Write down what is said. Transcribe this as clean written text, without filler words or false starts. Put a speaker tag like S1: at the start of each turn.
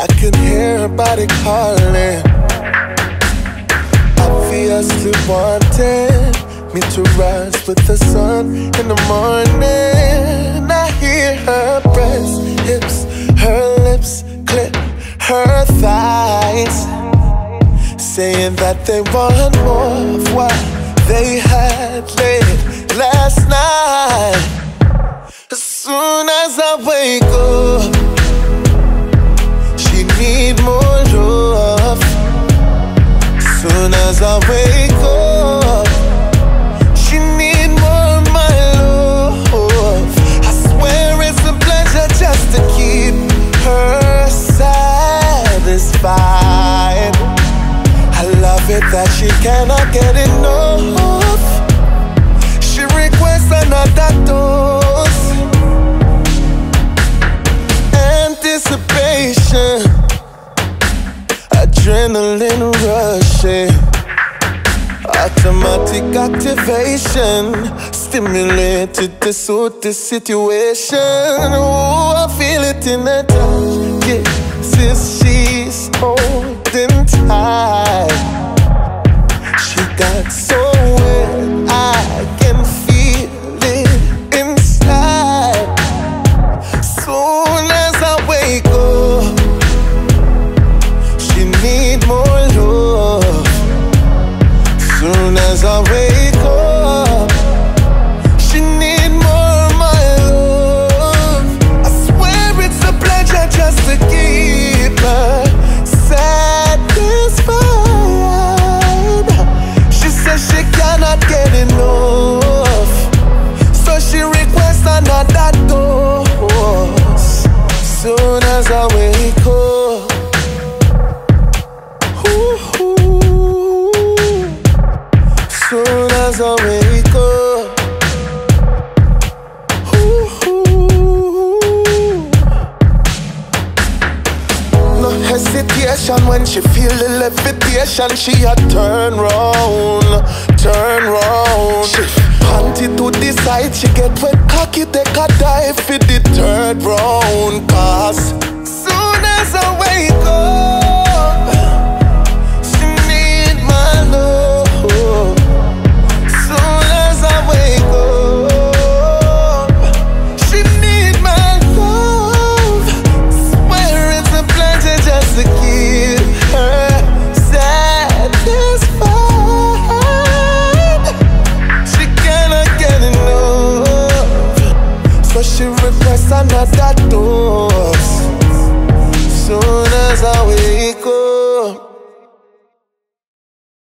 S1: I can hear her body calling, obviously wanting me to rise with the sun in the morning. I hear her breasts, hips, her lips clip her thighs, saying that they want more of what they had late last night. As soon as I wake up, she need more love. As soon as I wake up, she need more of my love. I swear it's a pleasure just to keep her satisfied. I love it that she cannot get enough. She requests another dose. Anticipation, adrenaline rushing, automatic activation, stimulated to suit the situation. Oh, I feel it in the touch. Kisses she's holding tight. She got so wet, I can feel it inside. Soon as I wake up, she need more love. Soon as I wake up, she need more of my love. I swear it's a pleasure just to keep her satisfied. She says she cannot get enough, so she requests another dose. Soon as I wake up, soon as I wake up, no hesitation when she feel the levitation. She a turn round, turn round. She panty to the side, she get wet cocky, take a dive for the third round. Cause soon as I wake up, she need my love. Soon as I wake up, she need my love. Swear it's a pleasure just to keep